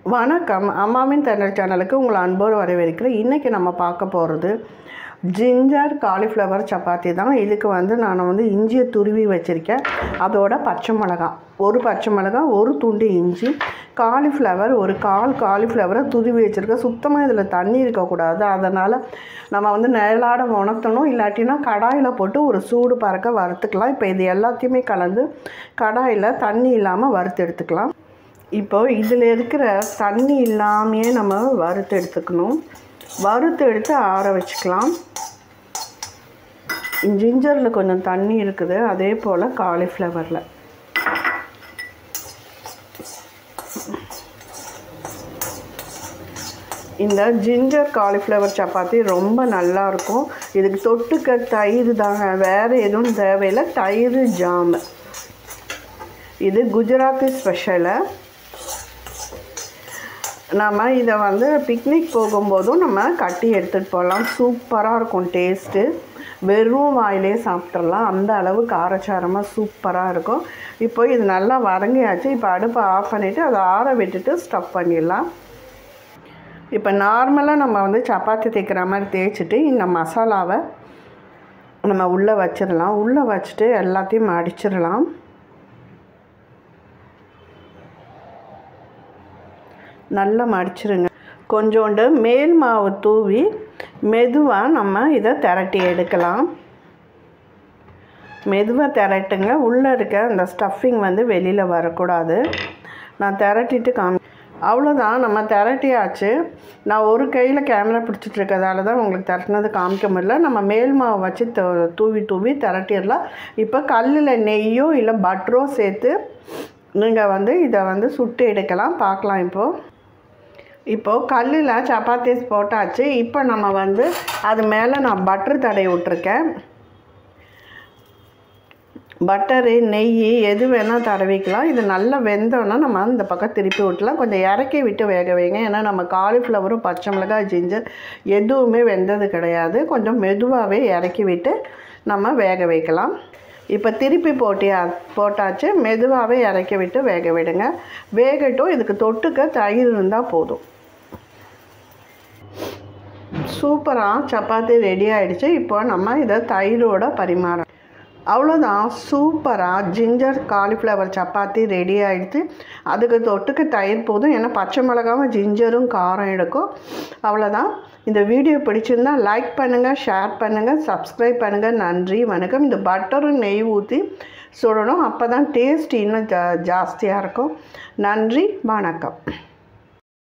வணக்கம். அம்மாவின் தண்டல் சேனலுக்கு உங்களை அன்போடு வரவேற்கிறேன். இன்றைக்கி நம்ம பார்க்க போகிறது ஜிஞ்சர் காலிஃப்ளவர் சப்பாத்தி தான். இதுக்கு நான் இஞ்சியை துருவி வச்சுருக்கேன். அதோட பச்சை மிளகாய், ஒரு பச்சை மிளகாய், ஒரு துண்டு இஞ்சி, காலிஃப்ளவர், ஒரு காலிஃப்ளவரை துருவி வச்சுருக்கேன். சுத்தமாக இதில் தண்ணி இருக்கக்கூடாது. அதனால் நம்ம நிழலாட உணர்த்தணும். இல்லாட்டினா கடாயில் போட்டு ஒரு சூடு பறக்க வறுத்துக்கலாம். இப்போ இது எல்லாத்தையுமே கலந்து கடாயில் தண்ணி இல்லாமல் வறுத்து எடுத்துக்கலாம். இப்போது இதில் இருக்கிற தண்ணி இல்லாமையே நம்ம வறுத்து எடுத்துக்கணும். வறுத்து எடுத்து ஆற வச்சுக்கலாம். ஜிஞ்சரில் கொஞ்சம் தண்ணி இருக்குது, அதே போல் காலிஃப்ளவரில். இந்த ஜிஞ்சர் காலிஃப்ளவர் சப்பாத்தி ரொம்ப நல்லாயிருக்கும். இதுக்கு தொட்டுக்க தயிர் தாங்க, வேறு எதுவும் தேவையில்லை. தயிர் ஜாமு. இது குஜராத்தி ஸ்பெஷலு. நம்ம இதை பிக்னிக் போகும்போதும் நம்ம கட்டி எடுத்துகிட்டு போகலாம். சூப்பராக இருக்கும் டேஸ்ட்டு. வெறும் வாயிலே சாப்பிட்றலாம். அந்த அளவு காரச்சாரமாக சூப்பராக இருக்கும். இப்போ இது நல்லா வதங்கியாச்சு. இப்போ அடுப்பை ஆஃப் பண்ணிவிட்டு அதை ஆற விட்டுட்டு ஸ்டஃப் பண்ணிடலாம். இப்போ நார்மலாக நம்ம சப்பாத்தி தேய்க்கிற மாதிரி தேய்ச்சிட்டு இந்த மசாலாவை நம்ம உள்ளே வச்சிடலாம். உள்ளே வச்சுட்டு எல்லாத்தையும் அடிச்சிடலாம். நல்லா மடிச்சிருங்க. கொஞ்சோண்டு மேல் மாவு தூவி மெதுவாக நம்ம இதை திரட்டி எடுக்கலாம். மெதுவாக திரட்டுங்க. உள்ளே இருக்க அந்த ஸ்டஃபிங் வெளியில் வரக்கூடாது. நான் திரட்டிட்டு அவ்வளோதான். நம்ம திரட்டியாச்சு. நான் ஒரு கையில் கேமரா பிடிச்சிட்ருக்கிறதால தான் உங்களுக்கு திரட்டினது காமிக்க முடியல. நம்ம மேல் மாவை வச்சு தூவி திரட்டிடலாம். இப்போ கல்லில் நெய்யோ இல்லை பட்டரோ சேர்த்து நீங்கள் இதை சுட்டு எடுக்கலாம். பார்க்கலாம். இப்போது கல்லில் சப்பாத்தி போட்டாச்சு. இப்போ நம்ம அது மேலே நான் பட்டர் தடவி விட்ருக்கேன். பட்டரு, நெய் எது வேணால் தடவிக்கலாம். இது நல்லா வெந்தோன்னா நம்ம இந்த பக்கம் திருப்பி விட்டுலாம். கொஞ்சம் இறக்கி விட்டு வேக வைங்க. ஏன்னா நம்ம காலிஃப்ளவரும் பச்சை மிளகாய் ஜிஞ்சர் எதுவுமே வெந்தது கிடையாது. கொஞ்சம் மெதுவாகவே இறக்கி விட்டு நம்ம வேக வைக்கலாம். இப்போ திருப்பி போட்டாச்சு. மெதுவாகவே இறக்கி விட்டு வேக விடுங்க. வேகட்டும். இதுக்கு தொட்டுக்க தயிர் இருந்தால் போதும். சூப்பராக சப்பாத்தி ரெடி ஆகிடுச்சு. இப்போ நம்ம இதை தயிரோட பரிமாறோம். அவ்வளோதான். சூப்பராக ஜிஞ்சர் காலிஃப்ளவர் சப்பாத்தி ரெடி ஆகிடுச்சு. அதுக்கு தொட்டுக்க தயிர் போதும். ஏன்னா பச்சை மிளகாவும் ஜிஞ்சரும் காரம் எடுக்கும். அவ்வளோதான். இந்த வீடியோ பிடிச்சிருந்தா லைக் பண்ணுங்கள், ஷேர் பண்ணுங்கள், சப்ஸ்கிரைப் பண்ணுங்கள். நன்றி, வணக்கம். இந்த பட்டரும் நெய் ஊற்றி சுடணும். அப்போ தான் டேஸ்ட் இன்னும் ஜாஸ்தியாக இருக்கும். நன்றி, வணக்கம்.